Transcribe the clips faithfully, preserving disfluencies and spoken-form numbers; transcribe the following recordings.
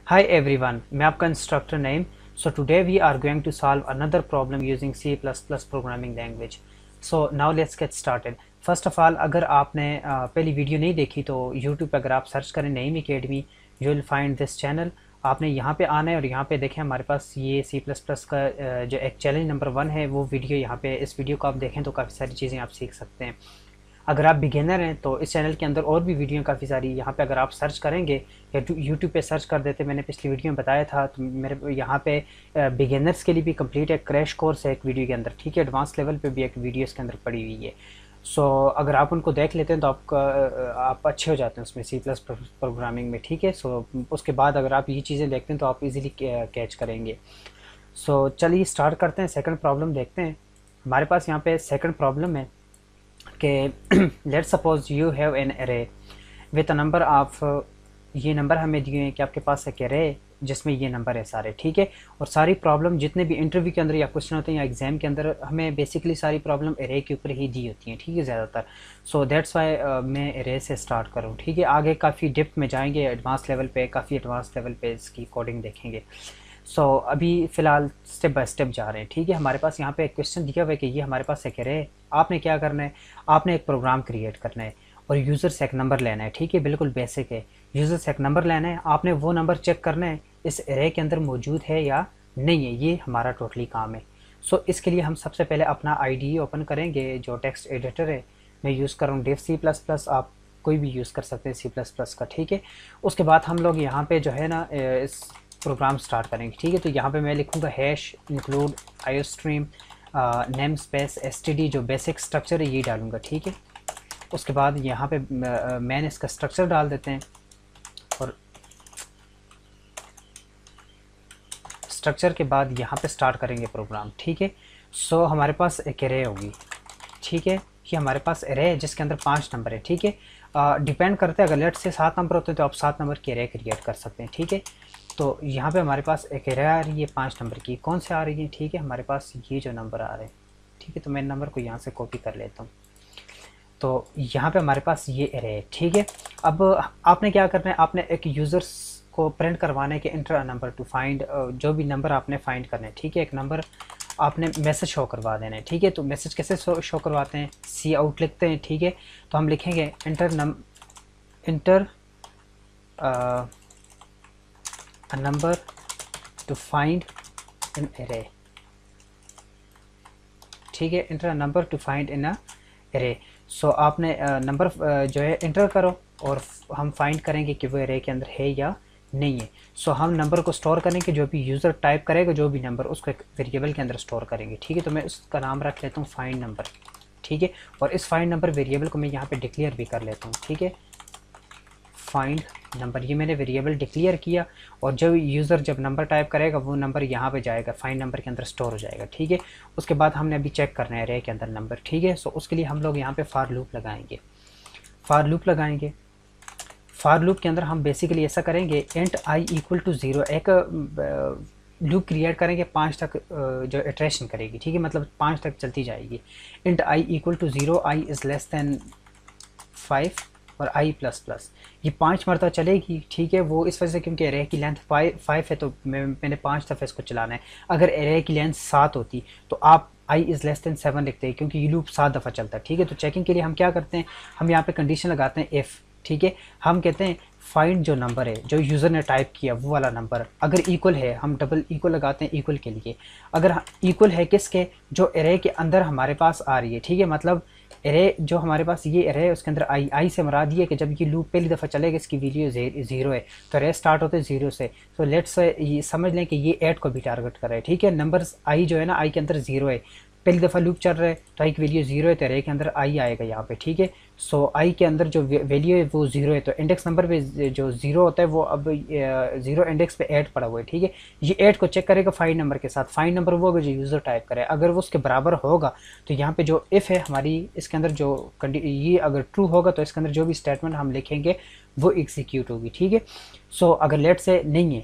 Hi everyone, मैं आपका instructor Naeem. So today we are going to solve another problem using C plus plus programming language. So now let's get started. First of all, अगर आपने uh, पहली video नहीं देखी तो YouTube पे अगर आप सर्च करें Naeem academy, you will find this channel. आपने यहाँ पे आना है और यहाँ पे देखें हमारे पास ये C plus plus का uh, जो एक चैलेंज नंबर वन है वो वीडियो यहाँ पे, इस वीडियो को आप देखें तो काफ़ी सारी चीज़ें आप सीख सकते हैं. अगर आप बिगिनर हैं तो इस चैनल के अंदर और भी वीडियो काफ़ी सारी यहाँ पे अगर आप सर्च करेंगे या यूट्यूब पे सर्च कर देते, मैंने पिछली वीडियो में बताया था, तो मेरे यहाँ पे बिगिनर्स के लिए भी कंप्लीट एक क्रैश कोर्स है एक वीडियो के अंदर, ठीक है. एडवांस लेवल पे भी एक वीडियो इसके अंदर पड़ी हुई है. सो so, अगर आप उनको देख लेते हैं तो आपका आप अच्छे हो जाते हैं उसमें सी प्लस प्रोग्रामिंग में, ठीक है. सो so, उसके बाद अगर आप ये चीज़ें देखते हैं तो आप इजीली कैच करेंगे. सो so, चलिए स्टार्ट करते हैं. सेकंड प्रॉब्लम देखते हैं. हमारे पास यहाँ पे सेकंड प्रॉब्लम है कि let suppose you have an array with a number of, ये नंबर हमें दिए हैं कि आपके पास एक एरे जिसमें ये नंबर है सारे, ठीक है. और सारी प्रॉब्लम जितने भी इंटरव्यू के अंदर या क्वेश्चन होते हैं या एग्जाम के अंदर हमें बेसिकली सारी प्रॉब्लम एरे के ऊपर ही दी होती हैं, ठीक है, ज़्यादातर. सो दैट्स वाई मैं एरे से स्टार्ट करूँ, ठीक है. आगे काफ़ी डिप्थ में जाएंगे, एडवांस लेवल पे, काफ़ी एडवांस लेवल पे इसकी कोडिंग देखेंगे. सो so, अभी फ़िलहाल स्टेप बाय स्टेप जा रहे हैं, ठीक है. हमारे पास यहाँ पे एक क्वेश्चन दिया हुआ है कि ये हमारे पास एक एरे है. आपने क्या करना है, आपने एक प्रोग्राम क्रिएट करना है और यूज़र से एक नंबर लेना है, ठीक है. बिल्कुल बेसिक है. यूज़र से एक नंबर लेना है, आपने वो नंबर चेक करना है इस एरे के अंदर मौजूद है या नहीं है. ये हमारा टोटली काम है. सो so, इसके लिए हम सबसे पहले अपना आई डी ई ओपन करेंगे जो टेक्स्ट एडिटर है. मैं यूज़ कर रहा हूँ डेव सी प्लस प्लस, आप कोई भी यूज़ कर सकते हैं सी प्लस प्लस का, ठीक है. उसके बाद हम लोग यहाँ पे जो है ना इस प्रोग्राम स्टार्ट करेंगे, ठीक है. तो यहाँ पे मैं लिखूँगा hash include iostream namespace S T D, जो बेसिक स्ट्रक्चर है ये डालूँगा, ठीक है. उसके बाद यहाँ पे मैंने इसका स्ट्रक्चर डाल देते हैं और स्ट्रक्चर के बाद यहाँ पे स्टार्ट करेंगे प्रोग्राम, ठीक है. सो हमारे पास एक एरे होगी, ठीक है. ये हमारे पास एरे है जिसके अंदर पांच नंबर है, ठीक है. डिपेंड करते हैं, अगर लेट से सात नंबर होते हैं तो आप सात नंबर की एरे क्रिएट कर सकते हैं, ठीक है. तो यहाँ पे हमारे पास एक एरे आ रही है पाँच नंबर की. कौन से आ रही है, ठीक है. हमारे पास ये जो नंबर आ रहे हैं, ठीक है. तो मैं नंबर को यहाँ से कॉपी कर लेता हूँ. तो यहाँ पे हमारे पास ये एरे है, ठीक है. अब आपने क्या करना है, आपने एक यूज़र्स को प्रिंट करवाना है कि enter a number to find, जो भी नंबर आपने फाइंड करना है, ठीक है. एक नंबर आपने मैसेज शो करवा देना है, ठीक है. तो मैसेज कैसे शो, शो करवाते हैं, सी आउट लिखते हैं, ठीक है. तो हम लिखेंगे enter num enter a number to find an array, ठीक है. enter a number to find in a array. सो आपने नंबर uh, uh, जो है इंटर करो और हम फाइंड करेंगे कि वो एरे के अंदर है या नहीं है. सो so, हम नंबर को स्टोर करेंगे, जो भी यूज़र टाइप करेगा जो भी नंबर उसको एक वेरिएबल के अंदर स्टोर करेंगे, ठीक है. तो मैं उसका नाम रख लेता हूँ फाइंड नंबर, ठीक है. और इस फाइंड नंबर वेरिएबल को मैं यहाँ पे डिक्लेयर भी कर लेता हूँ, ठीक है. फाइंड नंबर, ये मैंने वेरिएबल डिक्लेयर किया और जब यूज़र जब नंबर टाइप करेगा वो नंबर यहाँ पे जाएगा, फाइंड नंबर के अंदर स्टोर हो जाएगा, ठीक है. उसके बाद हमने अभी चेक करना है एरे के अंदर नंबर, ठीक है. सो उसके लिए हम लोग यहाँ पे फार लूप लगाएंगे. फार लूप लगाएंगे फार लूप के अंदर हम बेसिकली ऐसा करेंगे, int i equal to zero, एक लूप क्रिएट करेंगे पाँच तक जो इटरेशन करेगी, ठीक है. मतलब पाँच तक चलती जाएगी. Int i equal to zero, i is less than five और आई प्लस प्लस, ये पाँच मरतबा चलेगी, ठीक है. वो इस वजह से क्योंकि एरे की लेंथ फाइव फाइव है तो मैं, मैंने पाँच दफ़े इसको चलाना है. अगर एरे की लेंथ सात होती तो आप i is less than seven लिखते हैं क्योंकि ये लूप सात दफ़ा चलता है, ठीक है. तो चेकिंग के लिए हम क्या करते हैं, हम यहाँ पे कंडीशन लगाते हैं इफ़, ठीक है. हम कहते हैं फाइंड जो नंबर है जो यूज़र ने टाइप किया वो वाला नंबर, अगर इक्वल है हम डबल इक्वल लगाते हैं इक्वल के लिए. अगर इक्वल है किसके, जो एरे के अंदर हमारे पास आ रही है, ठीक है. मतलब एरे जो हमारे पास ये एरे है उसके अंदर आई आई से मराद ये कि जब ये लूप पहली दफ़ा चलेगा इसकी वैल्यू ज़ीरो है तो एरे स्टार्ट होते हैं ज़ीरो से. तो लेट्स ये समझ लें कि ये एट को भी टारगेट कर रहा है, ठीक है. नंबर्स आई जो है ना, आई के अंदर ज़ीरो है, पहली दफ़ा लूप चल रहा है तो आई की वैल्यू ज़ीरो है तो एरे के अंदर आई आएगा यहाँ पे, ठीक है. सो आई के अंदर जो वैल्यू है वो ज़ीरो है तो इंडेक्स नंबर पे जो ज़ीरो होता है वो अब ज़ीरो इंडेक्स पे ऐड पड़ा हुआ है, ठीक है. ये ऐड को चेक करेगा फाइंड नंबर के साथ. फाइंड नंबर वो होगा जो यूज़र टाइप करे, अगर वो उसके बराबर होगा तो यहाँ पे जो इफ़ है हमारी, इसके अंदर जो ये अगर ट्रू होगा तो इसके अंदर जो भी स्टेटमेंट हम लिखेंगे वो एग्जीक्यूट होगी, ठीक है. सो अगर लेट से नहीं है,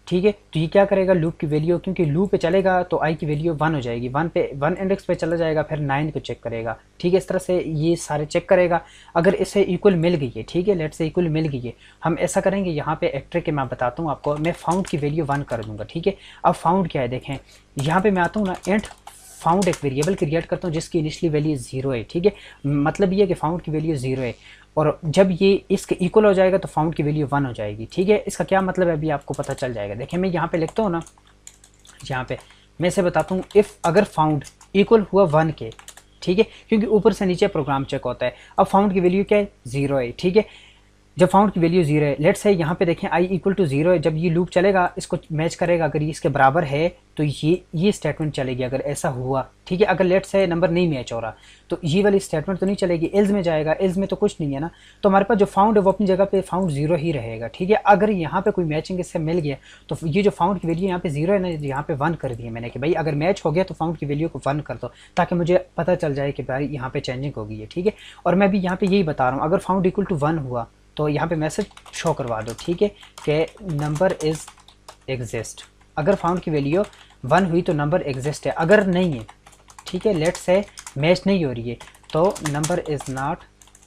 ठीक है। तो ये क्या करेगा, लूप की वैल्यू, क्योंकि लूप पे चलेगा तो आई की वैल्यू वन हो जाएगी, वन पे वन इंडेक्स पे चला जाएगा, फिर नाइन को चेक करेगा, ठीक है। इस तरह से ये सारे चेक करेगा। अगर इसे इक्वल मिल गई है, ठीक है, लेट से इक्वल मिल गई है, हम ऐसा करेंगे, यहाँ पे एक ट्रिक है मैं बताता हूँ आपको, मैं फाउंड की वैल्यू वन कर दूंगा, ठीक है। अब फाउंड क्या है देखें, यहाँ पे मैं आता हूँ ना, इंट फाउंड एक वेरिएबल क्रिएट करता हूँ जिसकी इनिशियली वैल्यू जीरो है, ठीक है। मतलब ये है कि फाउंड की वैल्यू जीरो है, और जब ये इसके इक्वल हो जाएगा तो फाउंड की वैल्यू वन हो जाएगी, ठीक है। इसका क्या मतलब है अभी आपको पता चल जाएगा। देखिए मैं यहाँ पे लिखता हूँ ना, यहाँ पे मैं इसे बताता हूँ, इफ़ अगर फाउंड इक्वल हुआ वन के, ठीक है, क्योंकि ऊपर से नीचे प्रोग्राम चेक होता है। अब फाउंड की वैल्यू क्या है, जीरो है, ठीक है। जब फाउंड की वैल्यू जीरो है, लेट्स से यहाँ पे देखें आई इक्वल टू जीरो है, जब ये लूप चलेगा इसको मैच करेगा, अगर ये इसके बराबर है तो ये ये स्टेटमेंट चलेगी, अगर ऐसा हुआ, ठीक है। अगर लेट्स से नंबर नहीं मैच हो रहा तो ये वाली स्टेटमेंट तो नहीं चलेगी, एल्स में जाएगा, एल्स में तो कुछ नहीं है ना, तो हमारे पास जो फाउंड है वो अपनी जगह पे फाउंड जीरो ही रहेगा, ठीक है। अगर यहाँ पे कोई मैचिंग इससे मिल गया तो ये जो फाउंड की वैल्यू यहाँ पे जीरो है ना, यहाँ पे वन कर दी है मैंने कि भाई अगर मैच हो गया तो फाउंड की वैल्यू को वन कर दो, ताकि मुझे पता चल जाए कि भाई यहाँ पे चेंजिंग हो गई है, ठीक है। और मैं भी यहाँ पे यही बता रहा हूँ, अगर फाउंड इक्वल टू वन हुआ तो यहाँ पे मैसेज शो करवा दो, ठीक है, कि नंबर इज़ एग्जिस्ट। अगर फाउंड की वैल्यू वन हुई तो नंबर एग्जिस्ट है, अगर नहीं है, ठीक है, लेट्स से मैच नहीं हो रही है तो नंबर इज़ नॉट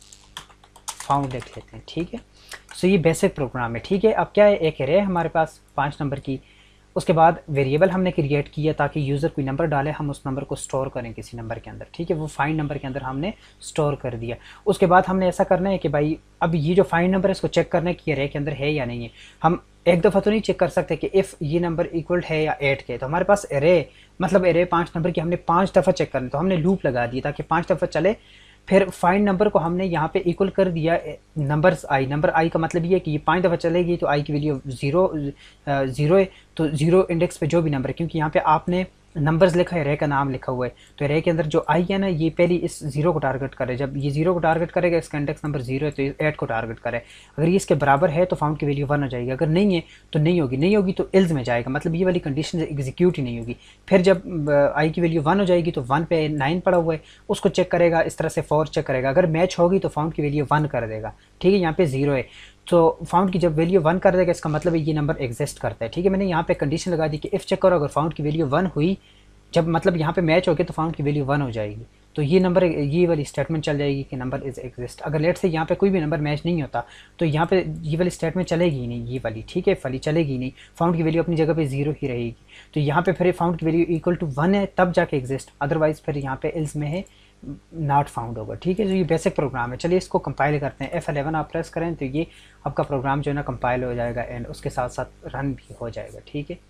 फाउंड लिख लेते हैं, ठीक है। सो ये बेसिक प्रोग्राम है, ठीक है। अब क्या है, एक एरे है हमारे पास पाँच नंबर की, उसके बाद वेरिएबल हमने क्रिएट किया ताकि यूज़र कोई नंबर डाले, हम उस नंबर को स्टोर करें किसी नंबर के अंदर, ठीक है। वो फाइंड नंबर के अंदर हमने स्टोर कर दिया। उसके बाद हमने ऐसा करना है कि भाई अब ये जो फाइंड नंबर है इसको चेक करना है कि एरे के अंदर है या नहीं है। हम एक दफ़ा तो नहीं चेक कर सकते कि इफ़ ये नंबर इक्वल है या एट के, तो हमारे पास एरे मतलब एरे पाँच नंबर की हमने पाँच दफ़ा चेक करना, तो हमने लूप लगा दिया ताकि पाँच दफ़ा चले। फिर फाइंड नंबर को हमने यहाँ पे इक्वल कर दिया नंबर्स आई, नंबर आई का मतलब ये है कि ये पाँच दफ़ा चलेगी तो आई की वैल्यू ज़ीरो ज़ीरो है, तो ज़ीरो इंडेक्स पे जो भी नंबर है, क्योंकि यहाँ पे आपने नंबर्स लिखा है, रे का नाम लिखा हुआ है, तो रे के अंदर जो आई है ना ये पहली इस जीरो को टारगेट करे, जब ये जीरो को टारगेट करेगा इसका इंडेक्स नंबर जीरो है तो ये एट को टारगेट करे। अगर ये इसके बराबर है तो फाउंड की वैल्यू वन हो जाएगी, अगर नहीं है तो नहीं होगी, नहीं होगी तो एल्स में जाएगा, मतलब ये वाली कंडीशन एग्जीक्यूट ही नहीं होगी। फिर जब आई की वैल्यू वन हो जाएगी तो वन पे नाइन पड़ा हुआ है उसको चेक करेगा, इस तरह से फोर चेक करेगा, अगर मैच होगी तो फाउंड की वैल्यू वन कर देगा, ठीक है। यहाँ पे जीरो है तो फाउंड की जब वैल्यू वन कर देगा इसका मतलब है ये नंबर एग्जिस्ट करता है, ठीक है। मैंने यहाँ पे कंडीशन लगा दी कि इफ़ चेक करो, अगर फाउंड की वैल्यू वन हुई, जब मतलब यहाँ पे मैच हो गया तो फाउंड की वैल्यू वन हो जाएगी, तो ये नंबर ये वाली स्टेटमेंट चल जाएगी कि नंबर इज़ एग्जिस्ट। अगर लेट से यहाँ पे कोई भी नंबर मैच नहीं होता तो यहाँ पे ये वाली स्टेटमेंट चलेगी ही नहीं, ये वाली, ठीक है, वाली चलेगी नहीं, फाउंड की वैल्यू अपनी जगह पे जीरो ही रहेगी। तो यहाँ पे फिर फाउंड की वैल्यू इक्वल टू वन है तब जाके एग्जिस्ट, अदरवाइज फिर यहाँ पे एल्स में है नॉट फाउंड होगा, ठीक है। तो ये बेसिक प्रोग्राम है। चलिए इसको कंपाइल करते हैं, एफ एलेवन आप प्रेस करें तो ये आपका प्रोग्राम जो है ना कंपाइल हो जाएगा एंड उसके साथ साथ रन भी हो जाएगा, ठीक है।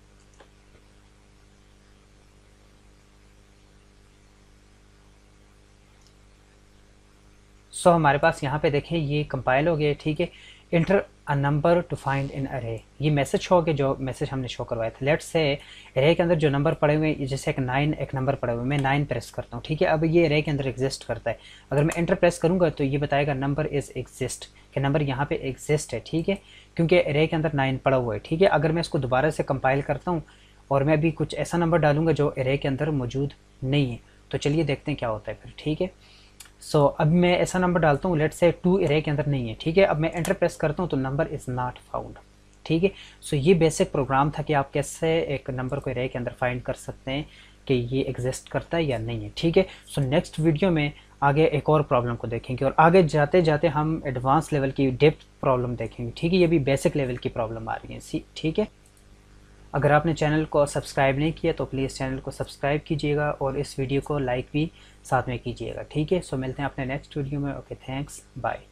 सो so, हमारे पास यहाँ पे देखें ये कंपाइल हो गया, ठीक है। Enter a number to find in array, ये मैसेज हो गया जो मैसेज हमने शो करवाया था। लेट्स से अरे के अंदर जो नंबर पड़े हुए हैं, जैसे एक नाइन एक नंबर पड़े हुए, मैं नाइन प्रेस करता हूँ, ठीक है। अब ये अरे के अंदर एग्जिस्ट करता है, अगर मैं एंटर प्रेस करूँगा तो ये बताएगा नंबर इज़ एग्जिस्ट, कि नंबर यहाँ पे एग्जिस्ट है, ठीक है, क्योंकि अरे के अंदर नाइन पड़ा हुआ है, ठीक है। अगर मैं इसको दोबारा से कंपाइल करता हूँ और मैं अभी कुछ ऐसा नंबर डालूंगा जो अरे के अंदर मौजूद नहीं है, तो चलिए देखते हैं क्या होता है फिर, ठीक है। सो so, अब मैं ऐसा नंबर डालता हूँ, लेट से टू एरे के अंदर नहीं है, ठीक है। अब मैं एंटर प्रेस करता हूँ तो नंबर इज़ नॉट फाउंड, ठीक है। सो ये बेसिक प्रोग्राम था कि आप कैसे एक नंबर को एरे के अंदर फाइंड कर सकते हैं कि ये एग्जिस्ट करता है या नहीं है, ठीक है। सो नेक्स्ट वीडियो में आगे एक और प्रॉब्लम को देखेंगे और आगे जाते जाते हम एडवांस लेवल की डेप्थ प्रॉब्लम देखेंगे, ठीक है। ये भी बेसिक लेवल की प्रॉब्लम आ रही है, सी, ठीक है। अगर आपने चैनल को सब्सक्राइब नहीं किया तो प्लीज़ चैनल को सब्सक्राइब कीजिएगा और इस वीडियो को लाइक भी साथ में कीजिएगा, ठीक है। सो मिलते हैं अपने नेक्स्ट वीडियो में। Okay, thanks, bye.